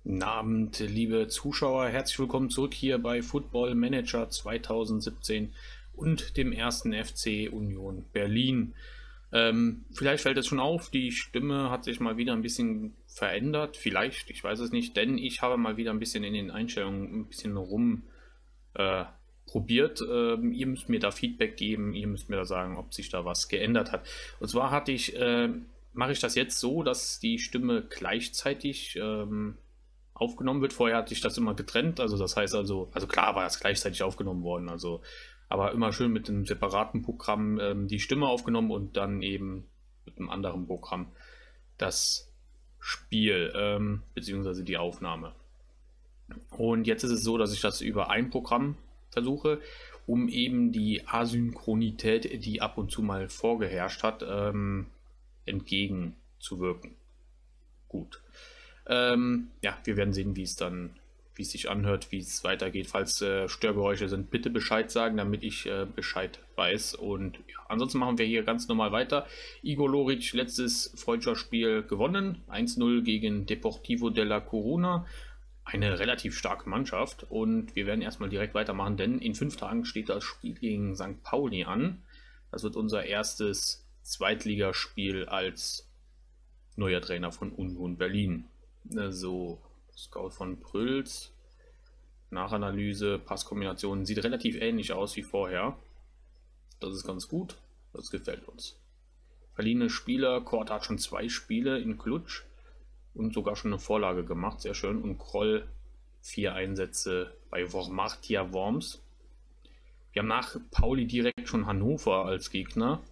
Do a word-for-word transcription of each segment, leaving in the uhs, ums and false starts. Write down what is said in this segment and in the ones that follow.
Guten Abend, liebe Zuschauer. Herzlich willkommen zurück hier bei Football Manager zwanzig siebzehn und dem ersten F C Union Berlin. Ähm, vielleicht fällt es schon auf, die Stimme hat sich mal wieder ein bisschen verändert. Vielleicht, ich weiß es nicht, denn ich habe mal wieder ein bisschen in den Einstellungen ein bisschen rum äh, probiert. Ähm, ihr müsst mir da Feedback geben, ihr müsst mir da sagen, ob sich da was geändert hat. Und zwar hatte ich, äh, mache ich das jetzt so, dass die Stimme gleichzeitig ähm, aufgenommen wird. Vorher hatte ich das immer getrennt, also das heißt also, also klar war das gleichzeitig aufgenommen worden, also aber immer schön mit einem separaten Programm ähm, die Stimme aufgenommen und dann eben mit einem anderen Programm das Spiel ähm, beziehungsweise die Aufnahme. Und jetzt ist es so, dass ich das über ein Programm versuche, um eben die Asynchronität, die ab und zu mal vorgeherrscht hat, ähm, entgegenzuwirken. Gut. Ähm, ja, wir werden sehen, wie es dann, wie es sich anhört, wie es weitergeht. Falls äh, Störgeräusche sind, bitte Bescheid sagen, damit ich äh, Bescheid weiß. Und ja, ansonsten machen wir hier ganz normal weiter. Igor Loric, letztes Freundschaftsspiel gewonnen. eins null gegen Deportivo de la Coruna. Eine relativ starke Mannschaft. Und wir werden erstmal direkt weitermachen, denn in fünf Tagen steht das Spiel gegen Sankt Pauli an. Das wird unser erstes Zweitligaspiel als neuer Trainer von Union Berlin. So, Scout von Prüls, Nachanalyse, Passkombination, sieht relativ ähnlich aus wie vorher. Das ist ganz gut, das gefällt uns. Verliehene Spieler, Kort hat schon zwei Spiele in Klutsch und sogar schon eine Vorlage gemacht, sehr schön. Und Kroll vier Einsätze bei Wormartia Worms. Wir haben nach Pauli direkt schon Hannover als Gegner.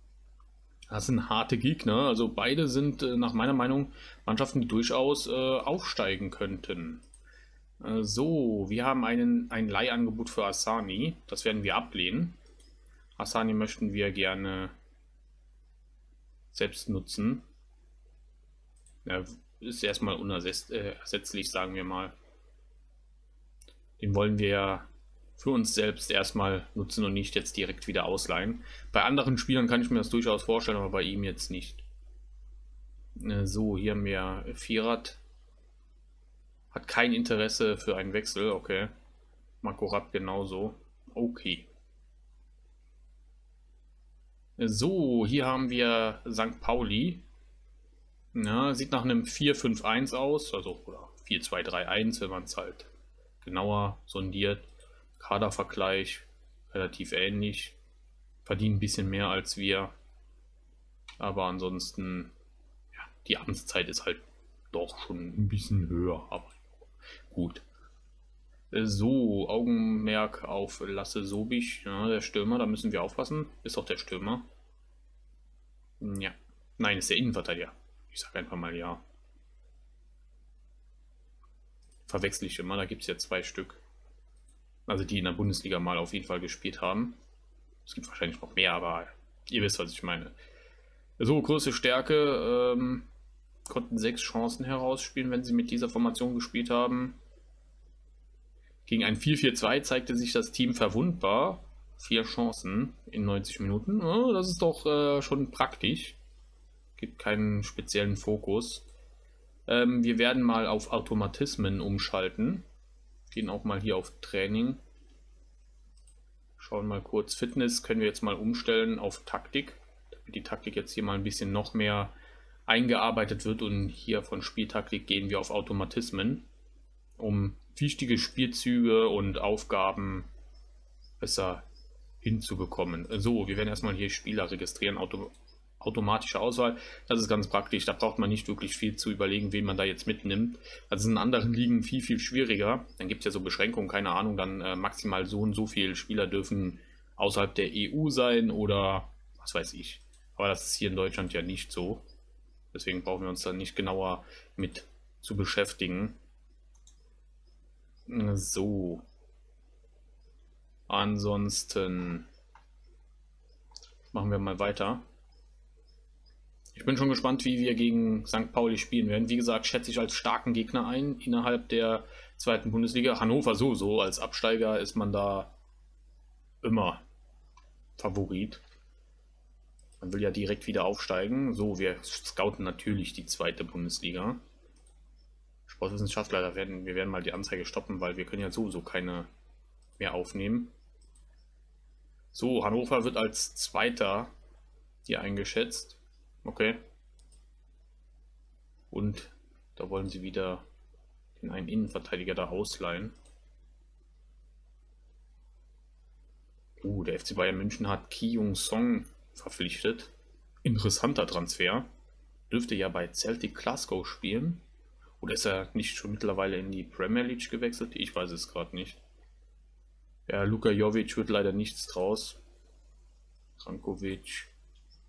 Das sind harte Gegner, also beide sind äh, nach meiner Meinung Mannschaften, die durchaus äh, aufsteigen könnten. Äh, so, wir haben einen, ein Leihangebot für Asani, das werden wir ablehnen. Asani möchten wir gerne selbst nutzen. Er ist erstmal unersetzlich, sagen wir mal. Den wollen wir für uns selbst erstmal nutzen und nicht jetzt direkt wieder ausleihen. Bei anderen Spielern kann ich mir das durchaus vorstellen, aber bei ihm jetzt nicht. So, hier haben wir Vierat. Hat kein Interesse für einen Wechsel, okay. Marco Rapp genauso. Okay. So, hier haben wir Sankt Pauli. Ja, sieht nach einem vier fünf eins aus, also oder vier zwei drei eins, wenn man es halt genauer sondiert. Kadervergleich relativ ähnlich. Verdienen ein bisschen mehr als wir. Aber ansonsten, ja, die Amtszeit ist halt doch schon ein bisschen höher. Aber gut. So, Augenmerk auf Lasse Sobich, ja, der Stürmer, da müssen wir aufpassen. Ist doch der Stürmer. Ja. Nein, ist der Innenverteidiger. Ich sage einfach mal ja. Verwechsel ich immer, da gibt es ja zwei Stück. Also die in der Bundesliga mal auf jeden Fall gespielt haben. Es gibt wahrscheinlich noch mehr, aber ihr wisst, was ich meine. So, große Stärke. Ähm, konnten sechs Chancen herausspielen, wenn sie mit dieser Formation gespielt haben. Gegen ein vier vier zwei zeigte sich das Team verwundbar. Vier Chancen in neunzig Minuten. Oh, das ist doch äh, schon praktisch. Gibt keinen speziellen Fokus. Ähm, wir werden mal auf Automatismen umschalten. Gehen auch mal hier auf Training. Schauen mal kurz. Fitness können wir jetzt mal umstellen auf Taktik. Damit die Taktik jetzt hier mal ein bisschen noch mehr eingearbeitet wird. Und hier von Spieltaktik gehen wir auf Automatismen, um wichtige Spielzüge und Aufgaben besser hinzubekommen. So, wir werden erstmal hier Spieler registrieren. Auto automatische Auswahl, das ist ganz praktisch. Da braucht man nicht wirklich viel zu überlegen, wen man da jetzt mitnimmt. Das ist in anderen Ligen viel, viel schwieriger. Dann gibt es ja so Beschränkungen, keine Ahnung, dann äh, maximal so und so viele Spieler dürfen außerhalb der E U sein oder was weiß ich. Aber das ist hier in Deutschland ja nicht so. Deswegen brauchen wir uns da nicht genauer mit zu beschäftigen. So. Ansonsten machen wir mal weiter. Ich bin schon gespannt, wie wir gegen Sankt Pauli spielen werden. Wie gesagt, schätze ich als starken Gegner ein innerhalb der zweiten Bundesliga. Hannover sowieso, als Absteiger ist man da immer Favorit. Man will ja direkt wieder aufsteigen. So, wir scouten natürlich die zweite Bundesliga. Sportwissenschaftler, da werden wir werden mal die Anzeige stoppen, weil wir können ja sowieso keine mehr aufnehmen. So, Hannover wird als Zweiter hier eingeschätzt. Okay. Und da wollen sie wieder den einen Innenverteidiger da ausleihen. Uh, der F C Bayern München hat Ki Young-song verpflichtet. Interessanter Transfer. Dürfte ja bei Celtic Glasgow spielen. Oder ist er nicht schon mittlerweile in die Premier League gewechselt? Ich weiß es gerade nicht. Ja, Luka Jovic wird leider nichts draus. Rankovic.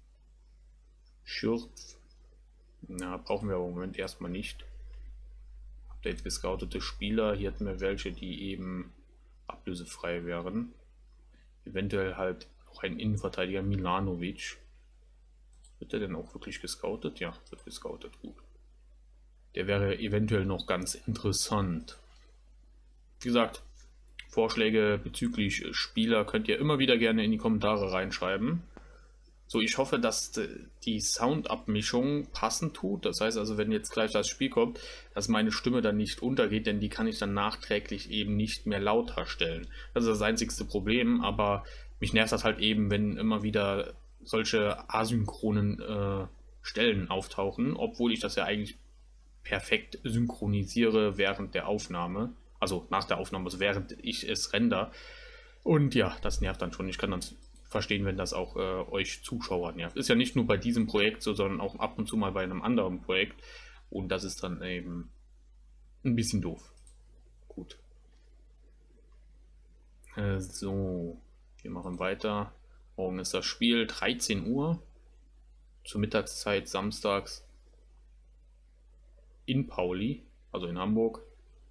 Schürz. Na, brauchen wir aber im Moment erstmal nicht. Update gescoutete Spieler. Hier hatten wir welche, die eben ablösefrei wären. Eventuell halt auch ein Innenverteidiger, Milanovic. Wird der denn auch wirklich gescoutet? Ja, wird gescoutet, gut. Der wäre eventuell noch ganz interessant. Wie gesagt, Vorschläge bezüglich Spieler könnt ihr immer wieder gerne in die Kommentare reinschreiben. So, ich hoffe, dass die Soundabmischung passend tut. Das heißt also, wenn jetzt gleich das Spiel kommt, dass meine Stimme dann nicht untergeht, denn die kann ich dann nachträglich eben nicht mehr lauter stellen. Das ist das einzigste Problem, aber mich nervt das halt eben, wenn immer wieder solche asynchronen äh, Stellen auftauchen, obwohl ich das ja eigentlich perfekt synchronisiere während der Aufnahme. Also nach der Aufnahme, also während ich es render. Und ja, das nervt dann schon. Ich kann dann verstehen, wenn das auch äh, euch Zuschauer nervt. Ist ja nicht nur bei diesem Projekt so, sondern auch ab und zu mal bei einem anderen Projekt. Und das ist dann eben ein bisschen doof. Gut. Äh, so, wir machen weiter. Morgen ist das Spiel, dreizehn Uhr. Zur Mittagszeit samstags in Pauli, also in Hamburg.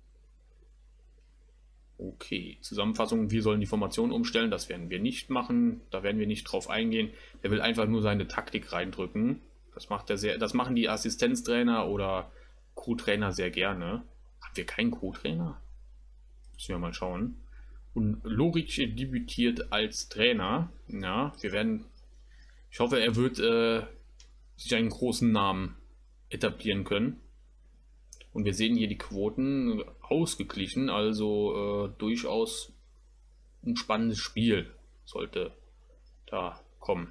Okay, Zusammenfassung, wir sollen die Formation umstellen, das werden wir nicht machen, da werden wir nicht drauf eingehen. Der will einfach nur seine Taktik reindrücken. Das macht er sehr, das machen die Assistenztrainer oder Co-Trainer sehr gerne. Haben wir keinen Co-Trainer? Müssen wir mal schauen. Und Loric debütiert als Trainer. Ja, wir werden, ich hoffe, er wird äh, sich einen großen Namen etablieren können. Und wir sehen hier die Quoten ausgeglichen, also äh, durchaus ein spannendes Spiel sollte da kommen.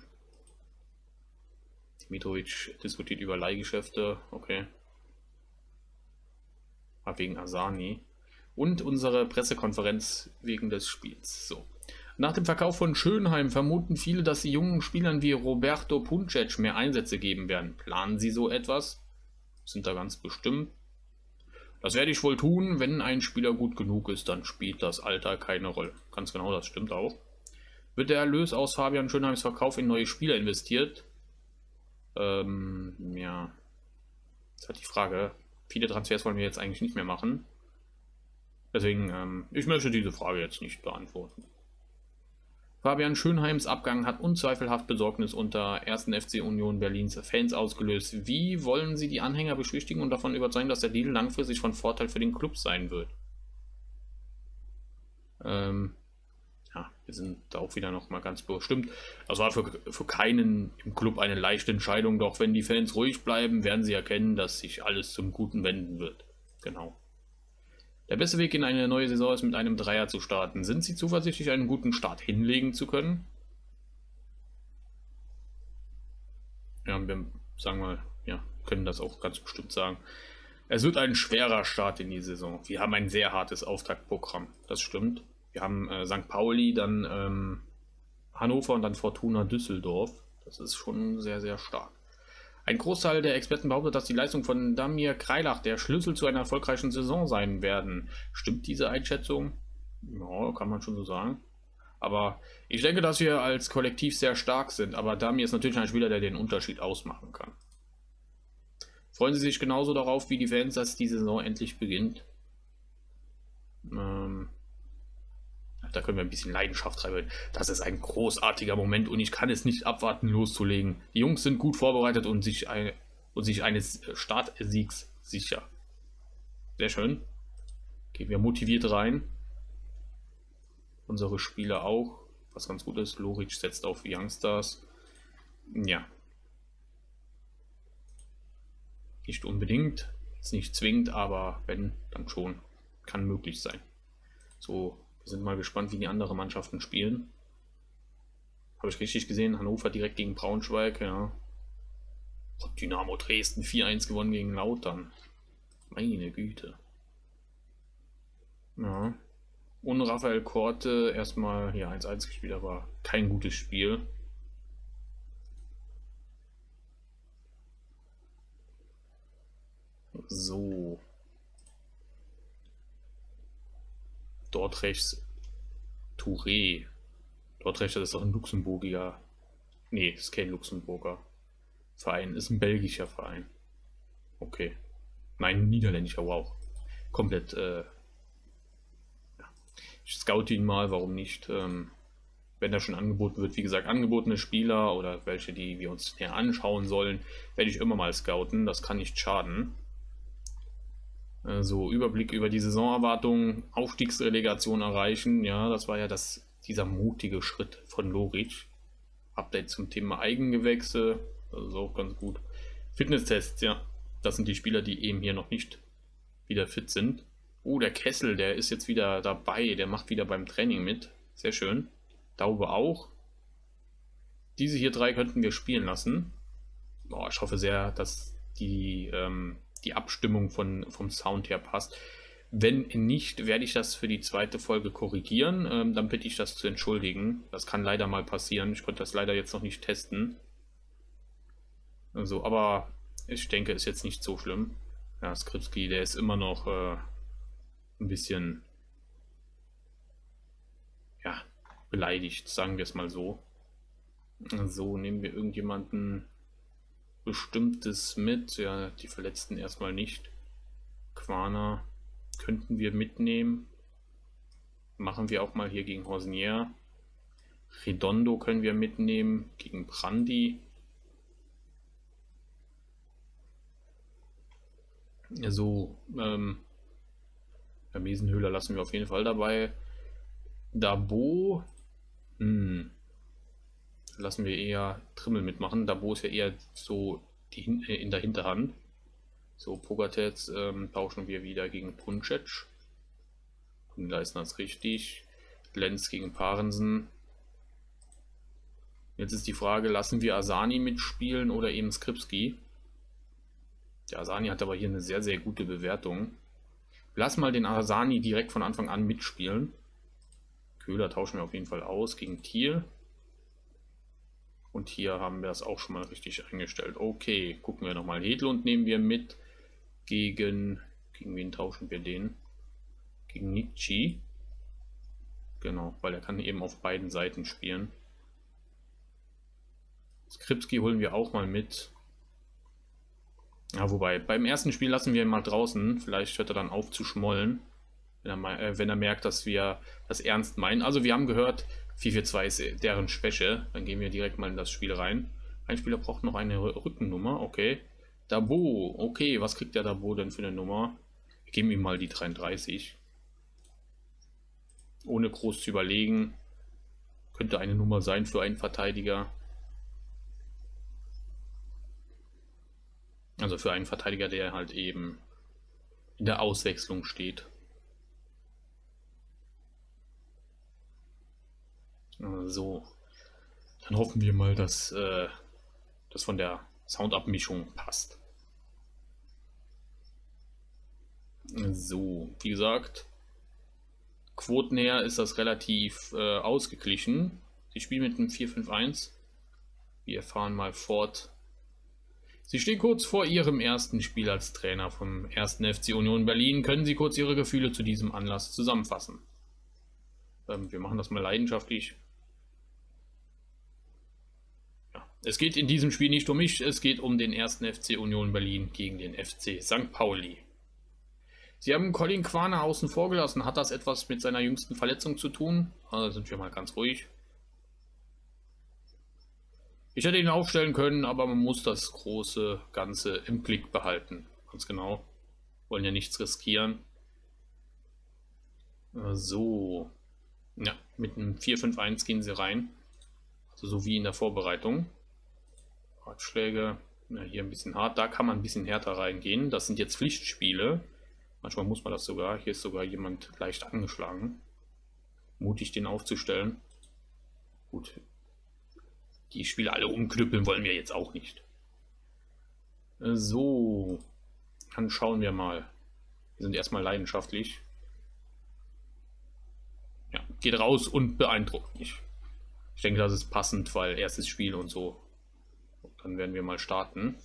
Dimitrovic diskutiert über Leihgeschäfte, okay. Aber wegen Asani. Und unsere Pressekonferenz wegen des Spiels. So. Nach dem Verkauf von Schönheim vermuten viele, dass sie jungen Spielern wie Roberto Puncec mehr Einsätze geben werden. Planen sie so etwas? Sind da ganz bestimmt. Das werde ich wohl tun, wenn ein Spieler gut genug ist, dann spielt das Alter keine Rolle. Ganz genau, das stimmt auch. Wird der Erlös aus Fabian Schönheims Verkauf in neue Spieler investiert? Ähm, ja. Das ist halt die Frage. Viele Transfers wollen wir jetzt eigentlich nicht mehr machen. Deswegen, ähm, ich möchte diese Frage jetzt nicht beantworten. Fabian Schönheims Abgang hat unzweifelhaft Besorgnis unter ersten F C Union Berlins Fans ausgelöst. Wie wollen Sie die Anhänger beschwichtigen und davon überzeugen, dass der Deal langfristig von Vorteil für den Club sein wird? Ähm, ja, wir sind da auch wieder noch mal ganz bestimmt. Das war für, für keinen im Club eine leichte Entscheidung, doch wenn die Fans ruhig bleiben, werden sie erkennen, dass sich alles zum Guten wenden wird. Genau. Der beste Weg in eine neue Saison ist, mit einem Dreier zu starten. Sind Sie zuversichtlich, einen guten Start hinlegen zu können? Ja, wir sagen mal, ja, können das auch ganz bestimmt sagen. Es wird ein schwerer Start in die Saison. Wir haben ein sehr hartes Auftaktprogramm. Das stimmt. Wir haben äh, Sankt Pauli, dann ähm, Hannover und dann Fortuna Düsseldorf. Das ist schon sehr, sehr stark. Ein Großteil der Experten behauptet, dass die Leistung von Damir Kreilach der Schlüssel zu einer erfolgreichen Saison sein werden. Stimmt diese Einschätzung? Ja, kann man schon so sagen. Aber ich denke, dass wir als Kollektiv sehr stark sind. Aber Damir ist natürlich ein Spieler, der den Unterschied ausmachen kann. Freuen Sie sich genauso darauf wie die Fans, dass die Saison endlich beginnt? Ähm, da können wir ein bisschen Leidenschaft treiben. Das ist ein großartiger Moment und ich kann es nicht abwarten, loszulegen. Die Jungs sind gut vorbereitet und sich, ein, und sich eines Startsiegs sicher. Sehr schön. Gehen wir motiviert rein. Unsere Spieler auch. Was ganz gut ist. Loric setzt auf Youngstars. Ja. Nicht unbedingt. Ist nicht zwingend, aber wenn, dann schon. Kann möglich sein. So, wir sind mal gespannt, wie die anderen Mannschaften spielen. Habe ich richtig gesehen? Hannover direkt gegen Braunschweig, ja. Dynamo Dresden vier eins gewonnen gegen Lautern. Meine Güte. Ja. Und Raphael Korte erstmal hier eins eins gespielt, aber kein gutes Spiel. So. Dort rechts Touré. Dort rechts, das ist doch ein Luxemburger. Nee, ist kein Luxemburger Verein, ist ein belgischer Verein. Okay. Nein, niederländischer, wow. Komplett, äh, ja. Ich scoute ihn mal, warum nicht? Ähm, wenn da schon angeboten wird, wie gesagt, angebotene Spieler oder welche, die wir uns näher anschauen sollen, werde ich immer mal scouten. Das kann nicht schaden. Äh, so, Überblick über die Saisonerwartungen, Aufstiegsrelegation erreichen. Ja, das war ja das, dieser mutige Schritt von Loric. Update zum Thema Eigengewächse, das ist auch ganz gut. Fitnesstests, ja, das sind die Spieler, die eben hier noch nicht wieder fit sind. Oh, der Kessel, der ist jetzt wieder dabei, der macht wieder beim Training mit. Sehr schön. Daube auch. Diese hier drei könnten wir spielen lassen. Oh, ich hoffe sehr, dass die, ähm, die Abstimmung von, vom Sound her passt. Wenn nicht, werde ich das für die zweite Folge korrigieren. Ähm, dann bitte ich das zu entschuldigen. Das kann leider mal passieren. Ich konnte das leider jetzt noch nicht testen. Also, aber ich denke, ist jetzt nicht so schlimm. Ja, Skripski, der ist immer noch äh, ein bisschen ja, beleidigt, sagen wir es mal so. So, nehmen wir irgendjemanden Bestimmtes mit. Ja, die Verletzten erstmal nicht. Quana könnten wir mitnehmen. Machen wir auch mal hier gegen Hosnier. Redondo können wir mitnehmen gegen Brandi. So, ähm, der Mesenhöhler lassen wir auf jeden Fall dabei. Dabo, hm, lassen wir eher Trimmel mitmachen. Dabo ist ja eher so die, in der Hinterhand. So, Pogatetz ähm, tauschen wir wieder gegen Puncic. Leisten das richtig. Lenz gegen Parensen. Jetzt ist die Frage, lassen wir Asani mitspielen oder eben Skripski? Der Asani hat aber hier eine sehr, sehr gute Bewertung. Lass mal den Asani direkt von Anfang an mitspielen. Köhler tauschen wir auf jeden Fall aus gegen Thiel. Und hier haben wir es auch schon mal richtig eingestellt. Okay, gucken wir nochmal. Hedlund nehmen wir mit gegen... Gegen wen tauschen wir den? Gegen Nietzsche. Genau, weil er kann eben auf beiden Seiten spielen. Skripski holen wir auch mal mit. Ja, wobei, beim ersten Spiel lassen wir ihn mal draußen. Vielleicht hört er dann auf zu schmollen, wenn er, äh, wenn er merkt, dass wir das ernst meinen. Also wir haben gehört, vier vier zwei ist deren Schwäche. Dann gehen wir direkt mal in das Spiel rein. Ein Spieler braucht noch eine Rückennummer. Okay. Dabo. Okay, was kriegt der Dabo denn für eine Nummer? Wir geben ihm mal die dreiunddreißig. Ohne groß zu überlegen. Könnte eine Nummer sein für einen Verteidiger. Also für einen Verteidiger, der halt eben in der Auswechslung steht. So. Dann hoffen wir mal, dass äh, das von der Soundabmischung passt. So, wie gesagt, quotennäher ist das relativ äh, ausgeglichen. Sie spielen mit einem vier fünf eins. Wir fahren mal fort. Sie stehen kurz vor Ihrem ersten Spiel als Trainer vom ersten F C Union Berlin. Können Sie kurz Ihre Gefühle zu diesem Anlass zusammenfassen? Ähm, wir machen das mal leidenschaftlich. Ja. Es geht in diesem Spiel nicht um mich, es geht um den ersten F C Union Berlin gegen den F C Sankt Pauli. Sie haben Colin Quana außen vor gelassen. Hat das etwas mit seiner jüngsten Verletzung zu tun? Also sind wir mal ganz ruhig. Ich hätte ihn aufstellen können, aber man muss das große Ganze im Blick behalten. Ganz genau. Wollen ja nichts riskieren. So. Ja, mit einem vier fünf eins gehen sie rein. Also so wie in der Vorbereitung. Ratschläge. Ja, hier ein bisschen hart. Da kann man ein bisschen härter reingehen. Das sind jetzt Pflichtspiele. Manchmal muss man das sogar. Hier ist sogar jemand leicht angeschlagen. Mutig, den aufzustellen. Gut. Die Spiele alle umknüppeln wollen wir jetzt auch nicht. So. Dann schauen wir mal. Wir sind erstmal leidenschaftlich. Ja, geht raus und beeindruckt mich. Ich denke, das ist passend, weil erstes Spiel und so. Dann werden wir mal starten.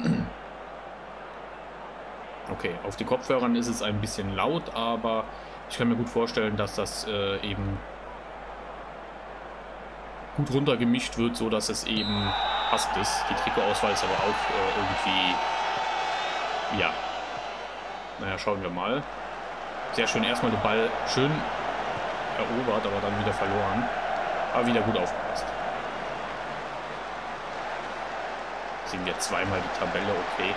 Okay, auf die Kopfhörern ist es ein bisschen laut, aber ich kann mir gut vorstellen, dass das äh, eben gut runtergemischt wird, so dass es eben passt ist. Die Trikotauswahl ist aber auch äh, irgendwie, ja. Naja, schauen wir mal. Sehr schön, erstmal den Ball schön erobert, aber dann wieder verloren. Aber wieder gut aufgepasst. Sehen wir zweimal die Tabelle, okay.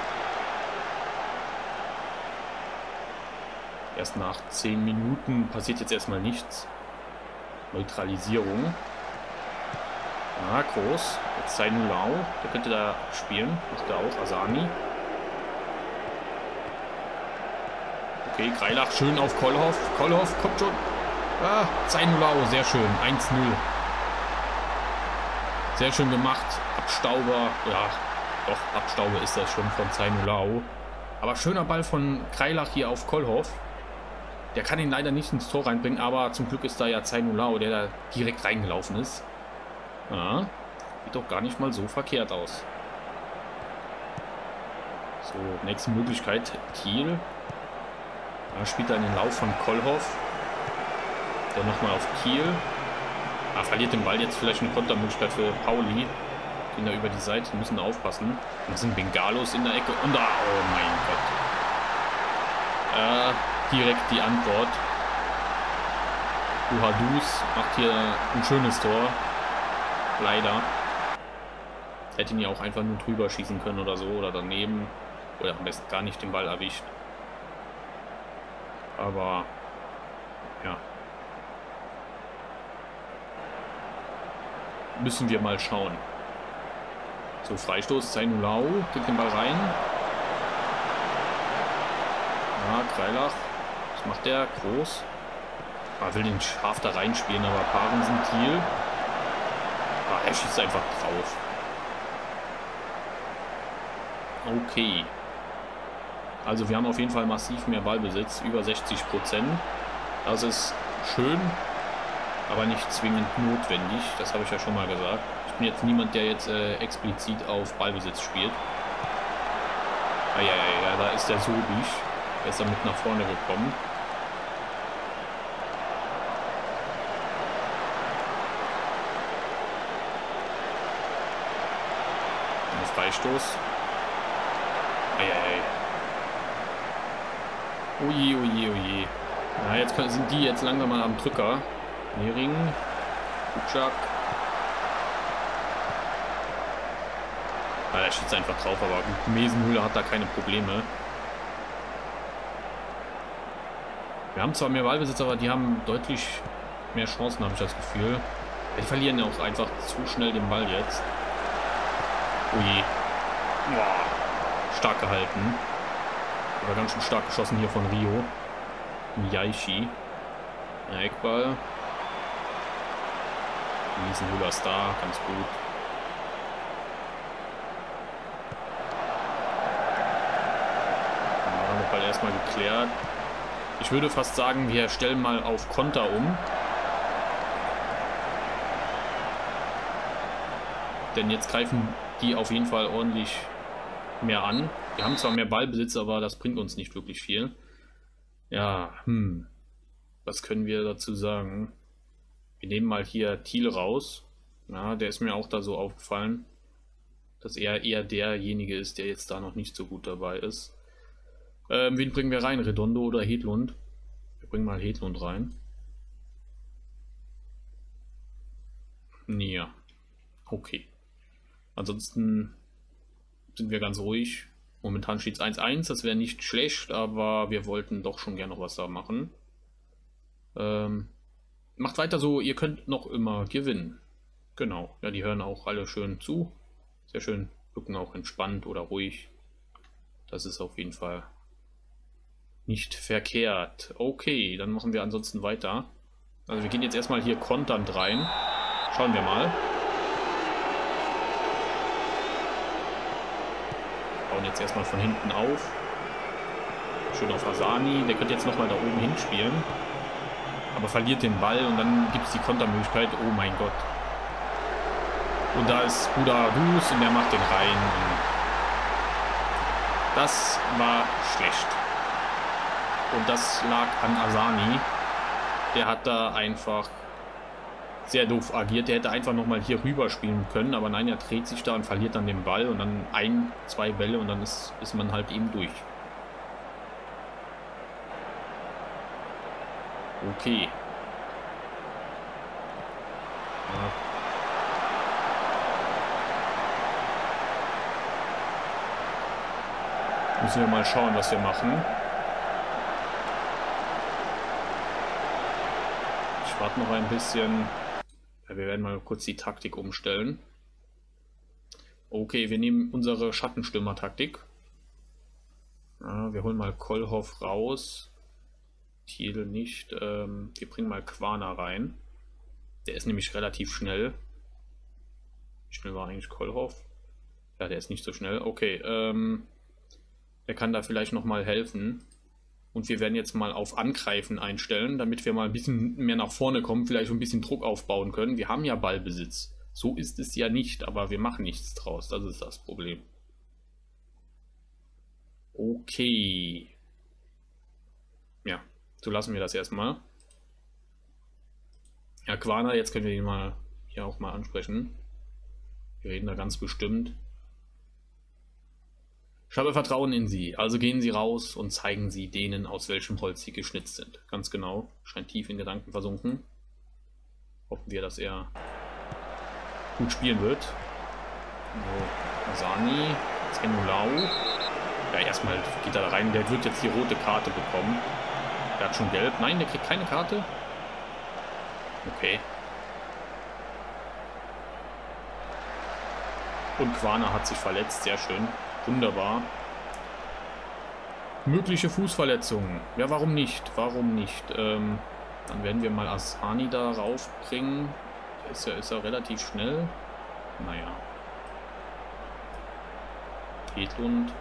Erst nach zehn Minuten passiert jetzt erstmal nichts. Neutralisierung. Ah, groß. Jetzt Sainulau. Der könnte da spielen. Macht er auch. Asani. Okay, Kreilach schön auf Kollhoff. Kollhoff kommt schon. Ah, Sainulau. Sehr schön. eins null. Sehr schön gemacht. Abstauber. Ja, doch, Abstauber ist das schon von Sainulau. Aber schöner Ball von Kreilach hier auf Kollhoff. Der kann ihn leider nicht ins Tor reinbringen, aber zum Glück ist da ja Sainulau, der da direkt reingelaufen ist. Ja, sieht doch gar nicht mal so verkehrt aus. So, nächste Möglichkeit, Thiel. Da spielt er in den Lauf von Kollhoff. Der nochmal auf Kiel. Ah, verliert den Ball jetzt, vielleicht eine Kontermöglichkeit für Pauli. Gehen da über die Seite, müssen da aufpassen. Und das sind Bengalos in der Ecke. Und da, oh mein Gott. Äh, direkt die Antwort. Uhadus macht hier ein schönes Tor. Leider. Hätte ihn ja auch einfach nur drüber schießen können oder so. Oder daneben. Oder am besten gar nicht den Ball erwischt. Aber, ja. Müssen wir mal schauen. So, Freistoß. Sainulau kriegt den Ball rein. Ja, Kreilach. Was macht der? Groß. Ah, will den scharf da reinspielen, aber Paaren sind Thiel. Ah, er schießt einfach drauf. Okay. Also wir haben auf jeden Fall massiv mehr Ballbesitz, über sechzig Prozent. Das ist schön, aber nicht zwingend notwendig. Das habe ich ja schon mal gesagt. Ich bin jetzt niemand, der jetzt äh, explizit auf Ballbesitz spielt. Ah, ja, ja, ja, da ist der Sobisch. Der ist damit nach vorne gekommen. Ein Freistoß. Eieiei. Oje, oje, oje. Na, jetzt können, sind die jetzt langsam mal am Drücker. Nering. Kutschak. Ah, der schießt einfach drauf, aber Mesenhüller hat da keine Probleme. Wir haben zwar mehr Ballbesitz, aber die haben deutlich mehr Chancen, habe ich das Gefühl. Wir verlieren ja auch einfach zu schnell den Ball jetzt. Ui. Boah. Stark gehalten. Aber ganz schön stark geschossen hier von Rio. Miyaishi. Ja, Eckball. Miesenhüller ist da, ganz gut. Der Ball erstmal geklärt. Ich würde fast sagen, wir stellen mal auf Konter um. Denn jetzt greifen die auf jeden Fall ordentlich mehr an. Wir haben zwar mehr Ballbesitz, aber das bringt uns nicht wirklich viel. Ja, hm. Was können wir dazu sagen? Wir nehmen mal hier Thiel raus. Ja, der ist mir auch da so aufgefallen, dass er eher derjenige ist, der jetzt da noch nicht so gut dabei ist. Ähm, wen bringen wir rein? Redondo oder Hedlund? Wir bringen mal Hedlund rein. Ja. Okay. Ansonsten sind wir ganz ruhig. Momentan steht es eins eins, das wäre nicht schlecht, aber wir wollten doch schon gerne noch was da machen. Ähm, macht weiter so, ihr könnt noch immer gewinnen. Genau, ja, die hören auch alle schön zu. Sehr schön. Wirken auch entspannt oder ruhig. Das ist auf jeden Fall nicht verkehrt. Okay, dann machen wir ansonsten weiter. Also wir gehen jetzt erstmal hier konternd rein. Schauen wir mal. Bauen jetzt erstmal von hinten auf. Schön auf Asani. Der könnte jetzt nochmal da oben hinspielen. Aber verliert den Ball und dann gibt es die Kontermöglichkeit. Oh mein Gott. Und da ist Budadus und der macht den rein. Das war schlecht. Und das lag an Asani. Der hat da einfach sehr doof agiert. Der hätte einfach nochmal hier rüber spielen können. Aber nein, er dreht sich da und verliert dann den Ball. Und dann ein, zwei Bälle und dann ist, ist man halt eben durch. Okay. Ja. Müssen wir mal schauen, was wir machen. Ich warte noch ein bisschen. Ja, wir werden mal kurz die Taktik umstellen. Okay, wir nehmen unsere Schattenstürmer-Taktik. Ja, wir holen mal Kohlhoff raus. Thiel nicht. Ähm, wir bringen mal Quana rein. Der ist nämlich relativ schnell. Wie schnell war eigentlich Kohlhoff? Ja, der ist nicht so schnell. Okay, ähm, der kann da vielleicht noch mal helfen. Und wir werden jetzt mal auf Angreifen einstellen, damit wir mal ein bisschen mehr nach vorne kommen, vielleicht ein bisschen Druck aufbauen können. Wir haben ja Ballbesitz. So ist es ja nicht, aber wir machen nichts draus. Das ist das Problem. Okay. Ja, so lassen wir das erstmal. Ja, Quana, jetzt können wir ihn mal hier auch mal ansprechen. Wir reden da ganz bestimmt. Ich habe Vertrauen in Sie, also gehen Sie raus und zeigen Sie denen, aus welchem Holz Sie geschnitzt sind. Ganz genau, scheint tief in Gedanken versunken. Hoffen wir, dass er gut spielen wird. So, Asani, Zenulau. Ja, erstmal geht er da rein, der wird jetzt die rote Karte bekommen. Der hat schon gelb. Nein, der kriegt keine Karte. Okay. Und Quana hat sich verletzt, sehr schön. Wunderbar. Mögliche Fußverletzungen. Ja, warum nicht? Warum nicht? Ähm, dann werden wir mal Asani da raufbringen. Der ist ja, ist ja relativ schnell. Naja. Hedlund.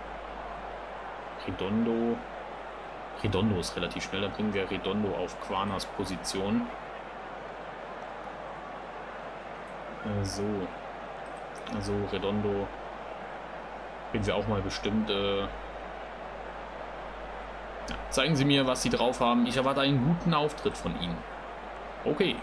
Redondo. Redondo ist relativ schnell. Dann bringen wir Redondo auf Quanas Position. Äh, so. Also Redondo bringen wir auch mal bestimmt. Äh ja, zeigen Sie mir, was Sie drauf haben. Ich erwarte einen guten Auftritt von Ihnen. Okay.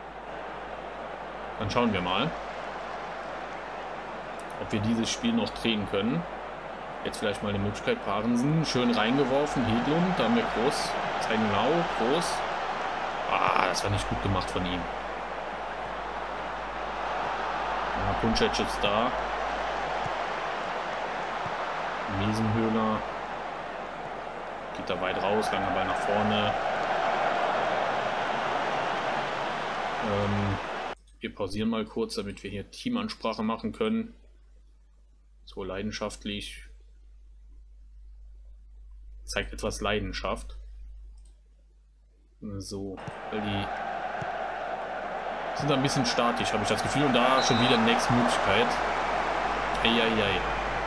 Dann schauen wir mal, ob wir dieses Spiel noch drehen können. Jetzt vielleicht mal eine Möglichkeit. Parensen, schön reingeworfen. Hedlund, da haben wir Groß. Zeitenlau, Groß. Ah, das war nicht gut gemacht von ihm. Ja, Puncic ist da. Miesenhöhler. Geht da weit raus, langer Ball nach vorne. Ähm, wir pausieren mal kurz, damit wir hier Teamansprache machen können. So leidenschaftlich. Zeigt etwas Leidenschaft. So, weil die sind ein bisschen statisch, habe ich das Gefühl. Und da schon wieder die nächste Möglichkeit. Eieiei.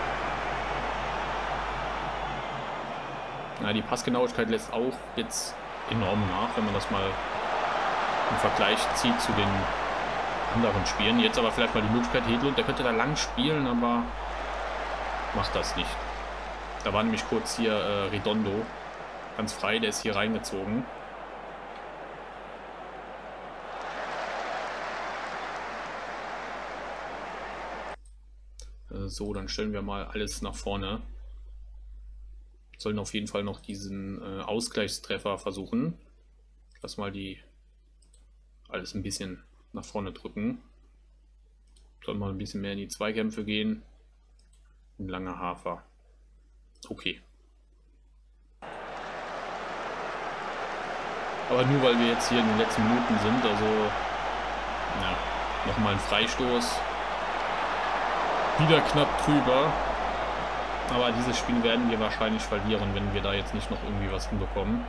Na, die Passgenauigkeit lässt auch jetzt enorm nach, wenn man das mal im Vergleich zieht zu den anderen Spielen. Jetzt aber vielleicht mal die Möglichkeit, Hedlund, der könnte da lang spielen, aber macht das nicht. Da war nämlich kurz hier äh, Redondo ganz frei, der ist hier reingezogen. Äh, so, dann stellen wir mal alles nach vorne. Sollen auf jeden Fall noch diesen äh, Ausgleichstreffer versuchen. Lass mal die alles ein bisschen nach vorne drücken. Sollen mal ein bisschen mehr in die Zweikämpfe gehen. Ein langer Hafer. Okay. Aber nur weil wir jetzt hier in den letzten Minuten sind, also ja, nochmal ein Freistoß. Wieder knapp drüber. Aber dieses Spiel werden wir wahrscheinlich verlieren, wenn wir da jetzt nicht noch irgendwie was hinbekommen.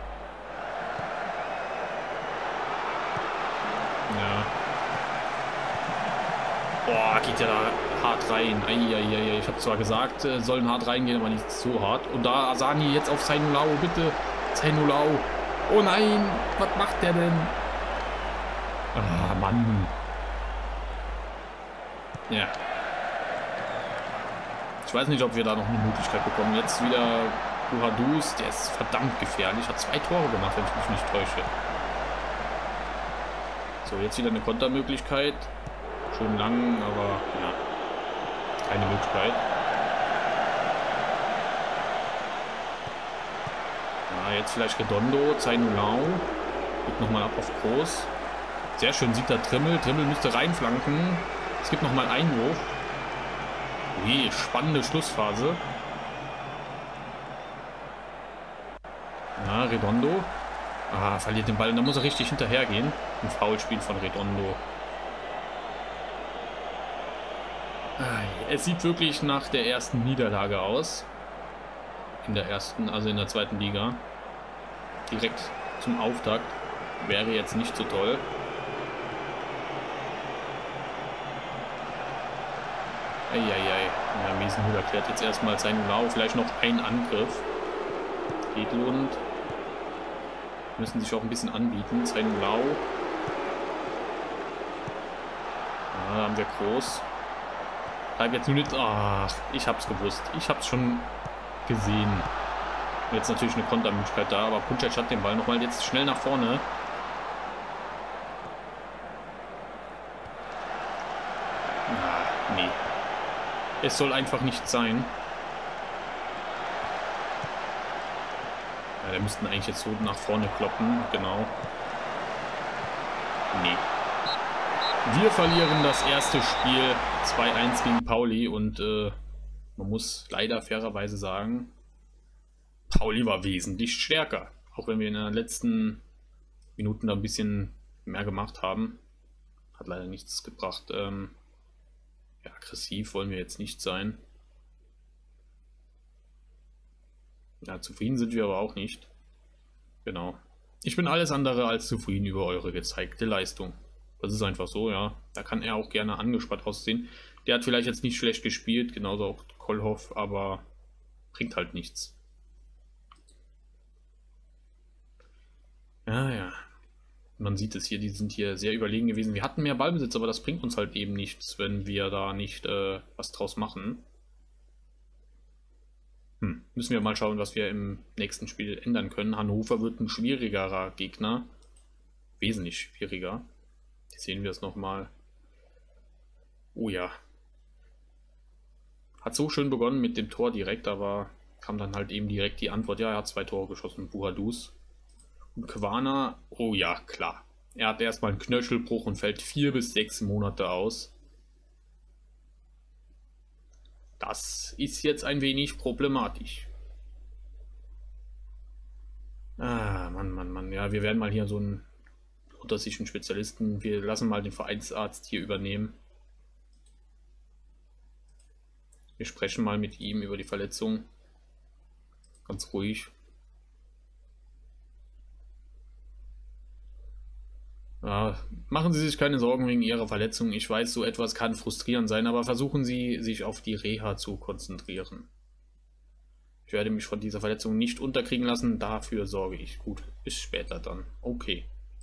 Ja. Boah, geht ja da hart rein. Eieiei. Ich habe zwar gesagt, äh, sollen hart reingehen, aber nicht so hart. Und da Asani jetzt auf Zainulau, bitte. Zainulau. Oh nein, was macht der denn? Ah, Mann. Ja. Ich weiß nicht, ob wir da noch eine Möglichkeit bekommen. Jetzt wieder Buhadus, der ist verdammt gefährlich. Hat zwei Tore gemacht, wenn ich mich nicht täusche. So, jetzt wieder eine Kontermöglichkeit. Schön lang, aber ja, keine Möglichkeit. Ja, jetzt vielleicht Redondo, Zainulau. Gibt nochmal ab auf Groß. Sehr schön sieht da Trimmel. Trimmel müsste reinflanken. Es gibt nochmal Einwurf. Ui, spannende Schlussphase. Ja, Redondo. Ah, verliert den Ball. Da muss er richtig hinterhergehen. Ein Foulspiel von Redondo. Es sieht wirklich nach der ersten Niederlage aus. In der ersten, also in der zweiten Liga. Direkt zum Auftakt. Wäre jetzt nicht so toll. Eieiei. Ja, Miesenhut erklärt jetzt erstmal seinen Blau. Vielleicht noch ein Angriff. Hedlund. Müssen sich auch ein bisschen anbieten. Seinen Blau. Ja, da haben wir Groß. Bleib jetzt nur nicht. Ach, ich hab's gewusst. Ich hab's schon gesehen. Jetzt natürlich eine Kontermöglichkeit da, aber Puncic hat den Ball nochmal jetzt schnell nach vorne. Na, nee. Es soll einfach nicht sein. Ja, der müssten eigentlich jetzt so nach vorne kloppen, genau. Nee. Wir verlieren das erste Spiel zwei eins gegen Pauli und äh, man muss leider fairerweise sagen, Pauli war wesentlich stärker. Auch wenn wir in den letzten Minuten da ein bisschen mehr gemacht haben. Hat leider nichts gebracht. Ähm, ja, aggressiv wollen wir jetzt nicht sein. Ja, zufrieden sind wir aber auch nicht. Genau. Ich bin alles andere als zufrieden über eure gezeigte Leistung. Das ist einfach so, ja. Da kann er auch gerne angespannt aussehen. Der hat vielleicht jetzt nicht schlecht gespielt, genauso auch Kollhoff, aber bringt halt nichts. Ja, ja. Man sieht es hier, die sind hier sehr überlegen gewesen. Wir hatten mehr Ballbesitz, aber das bringt uns halt eben nichts, wenn wir da nicht äh, was draus machen. Hm. Müssen wir mal schauen, was wir im nächsten Spiel ändern können. Hannover wird ein schwierigerer Gegner. Wesentlich schwieriger. Hier sehen wir es nochmal. Oh ja. Hat so schön begonnen mit dem Tor direkt, aber kam dann halt eben direkt die Antwort. Ja, er hat zwei Tore geschossen, Buhadus. Und Quana, oh ja, klar. Er hat erstmal einen Knöchelbruch und fällt vier bis sechs Monate aus. Das ist jetzt ein wenig problematisch. Ah, Mann, Mann, Mann. Ja, wir werden mal hier so einen unter sich einen Spezialisten. Wir lassen mal den Vereinsarzt hier übernehmen. Wir sprechen mal mit ihm über die Verletzung. Ganz ruhig. Ja, machen Sie sich keine Sorgen wegen Ihrer Verletzung. Ich weiß, so etwas kann frustrierend sein, aber versuchen Sie, sich auf die Reha zu konzentrieren. Ich werde mich von dieser Verletzung nicht unterkriegen lassen, dafür sorge ich. Gut, bis später dann. Okay.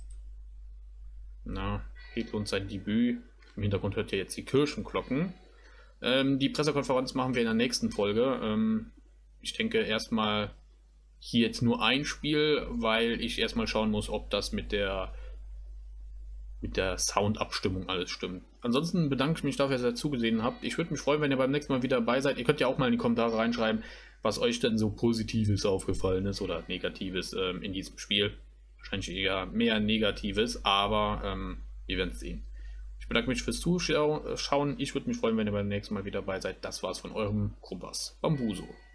Na, Hedlund sein Debüt. Im Hintergrund hört ihr jetzt die Kirchenglocken. Ähm, die Pressekonferenz machen wir in der nächsten Folge. Ähm, ich denke erstmal hier jetzt nur ein Spiel, weil ich erstmal schauen muss, ob das mit der mit der Soundabstimmung alles stimmt. Ansonsten bedanke ich mich dafür, dass ihr zugesehen habt. Ich würde mich freuen, wenn ihr beim nächsten Mal wieder dabei seid. Ihr könnt ja auch mal in die Kommentare reinschreiben, was euch denn so Positives aufgefallen ist oder Negatives ähm, in diesem Spiel. Wahrscheinlich eher mehr Negatives, aber ähm, wir werden es sehen. Ich bedanke mich fürs Zuschauen. Ich würde mich freuen, wenn ihr beim nächsten Mal wieder dabei seid. Das war's von eurem Krumbas Bambuso.